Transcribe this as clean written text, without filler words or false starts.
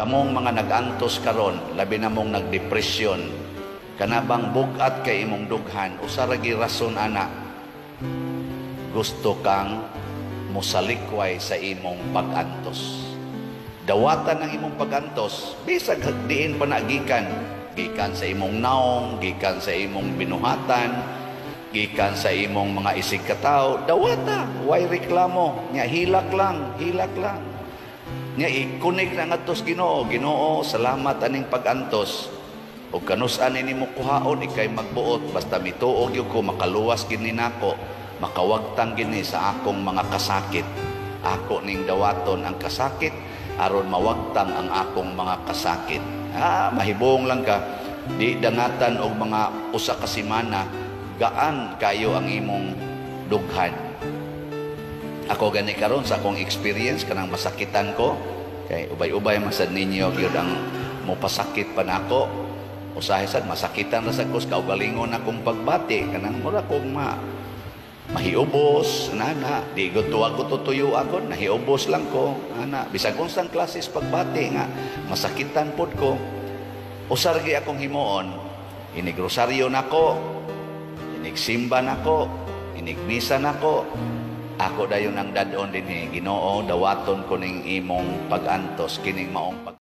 Kamong mga nagantos karon, labi na mong nagdepresyon, kanabang bugat kay imong dughan, usa ra gi rason ana, gusto kang musalikway sa imong pag-antos. Dawatan ang imong pag-antos, bisag diin pa nagikan, gikan sa imong naong, gikan sa imong binuhatan, gikan sa imong mga isig katawo, dawata, way reklamo, nya hilak lang. Nya ikunik na ngadtos Ginoo, Ginoo, salamat aning pag-antos. O kanus-an nimo kuhaon ikay magbuot, basta mituog gyud ko makaluwas gini nako, makawagtang gini sa akong mga kasakit. Ako ning dawaton ang kasakit aron mawagtang ang akong mga kasakit. Mahibong lang ka, di dangatan og mga usa ka semana, gaan kayo ang imong dughan. Ako gani karon sa akong experience kanang masakitan ko, kay ubay-ubay masad ninyo gyud ang mopasakit pa nako. Usahay sad masakitan ra sa kus kaugalingon akong pagbati kanang mura kong mahiubos nana, di gud tuwa ko tutuyo ako, nahiubos lang ko ana, bisag unsang klases pagbati nga masakitan pod ko. Usar gi akong himuon, inig rosaryo nako, inig simba nako, inig misa nako. Ako dayon ang dadon dinhi, Ginoo, dawaton ko ning imong pag-antos kining maong